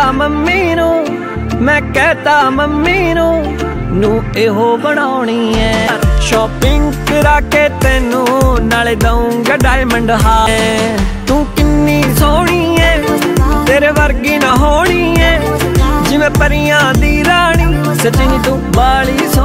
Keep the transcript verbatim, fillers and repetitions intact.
Mummy नू, मैं कहता मम्मी नू नू इहो बनाउणी है। शॉपिंग करा के तेनू नाले दूंगा डायमंड हार। तू किन्नी सोहनी है, तेरे वर्गी ना होनी है, जिवें परियां दी रानी, सच्ची तू बाली